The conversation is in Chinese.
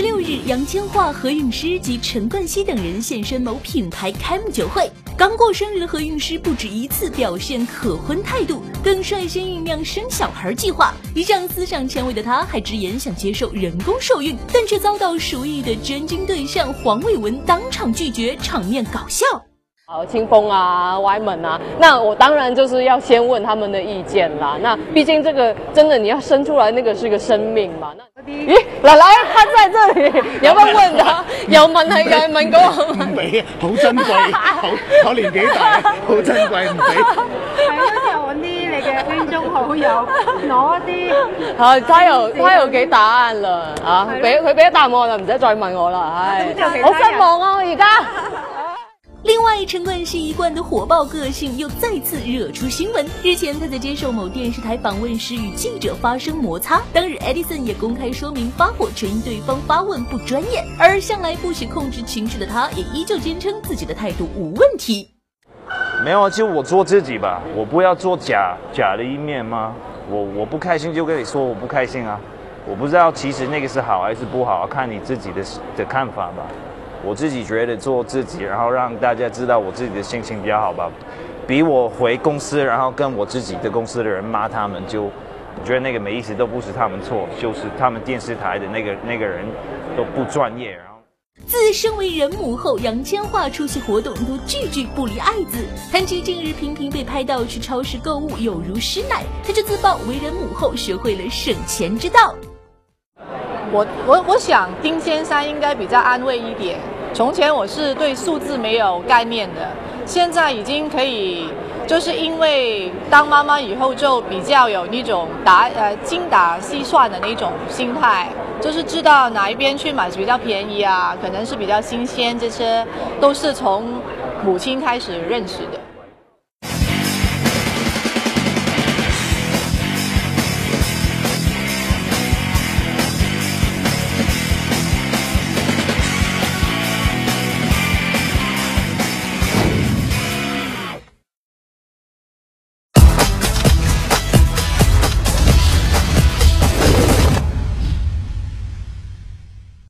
26日，杨千嬅、何韵诗及陈冠希等人现身某品牌开幕酒会。刚过生日的何韵诗不止一次表现可婚态度，更率先酝酿生小孩计划。一向思想前卫的她，还直言想接受人工受孕，但却遭到熟意的真经对象黄伟文当场拒绝，场面搞笑。 清风啊、歪门啊，那我当然就是要先问他们的意見啦。那畢竟這個真的你要生出來，那個是個生命嘛。咦，奶奶他在這裡，你要不要問他？有問係嘅，問嗰個。 唔俾，好珍貴，我年紀大，好珍貴，唔俾。 係咯，就揾啲你嘅圈中好友攞一啲。 好，他有給答案了啊，佢俾咗答案我啦，唔使再問我啦，唉，好失望啊，我而家。 另外，陈冠希一贯的火爆个性又再次惹出新闻。日前，他在接受某电视台访问时与记者发生摩擦。当日 ，Edison 也公开说明发火全因对方发问不专业，而向来不喜控制情绪的他，也依旧坚称自己的态度无问题。 没有，就我做自己吧，我不要做假的一面吗？我不开心就跟你说我不开心啊，我不知道其实那个是好还是不好，看你自己的看法吧。我自己觉得做自己，然后让大家知道我自己的心情比较好吧，比我回公司然后跟我自己的公司的人骂他们，就我觉得那个每一次都不是他们错，就是他们电视台的那个人都不专业。然后自身为人母后，杨千嬅出席活动都句不离爱字。谈及近日频频被拍到去超市购物有如师奶，她就自曝为人母后学会了省钱之道。 我想丁先生应该比较安慰一点。从前我是对数字没有概念的，现在已经可以，就是因为当妈妈以后就比较有那种精打细算的那种心态，就是知道哪一边去买比较便宜啊，可能是比较新鲜，这些都是从母亲开始认识的。